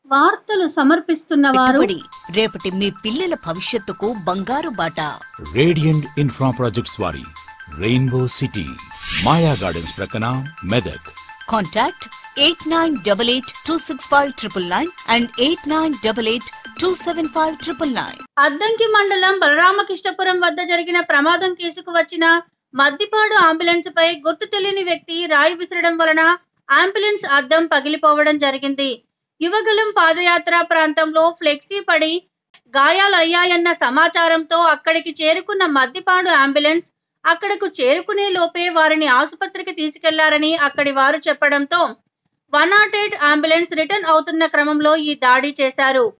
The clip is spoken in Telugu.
వార్తలు సమర్పిస్తున్న వారు పెట్టుబడి రేపటి మీ పిల్లల భవిష్యత్తుకు బంగారు బాట. రేడియంట్ ఇన్ఫ్రా ప్రాజెక్ట్స్ వారి రెయిన్బో సిటీ, మాయా గార్డెన్స్ ప్రక్కన, మెదక్. Contact 8988265999 and 8988275999. అద్దంకి మండలం బలరామకృష్ణపురం వద్ద జరిగిన ప్రమాదం కేసుకు వచ్చిన మద్దిపాడు అంబులెన్స్ పై గుర్తు తెలియని వ్యక్తి రాయి విసరడం వలన అంబులెన్స్ అద్దం పగిలిపోవడం జరిగింది. యువగలం పాదయాత్ర ప్రాంతంలో ఫ్లెక్సీ పడి గాయాలయ్యాయన్న సమాచారంతో అక్కడికి చేరుకున్న మద్దిపాడు అంబులెన్స్ అక్కడకు చేరుకునే లోపే వారిని ఆసుపత్రికి తీసుకెళ్లారని అక్కడి వారు చెప్పడంతో 108 అంబులెన్స్ రిటర్న్ అవుతున్న క్రమంలో ఈ దాడి చేశారు.